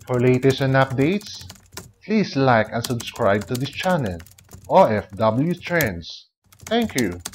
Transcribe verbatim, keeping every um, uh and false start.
For latest and updates, please like and subscribe to this channel, O F W Trends. Thank you.